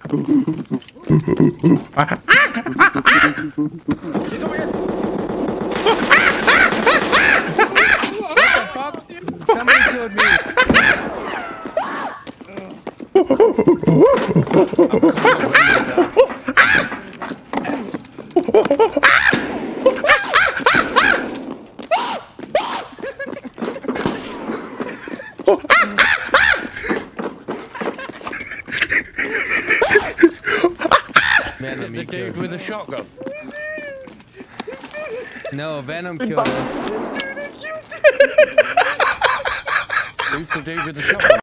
He's over here. Somebody killed me. Venom, the dude with a shotgun. No, Venom killed us. Who's the dude with the shotgun?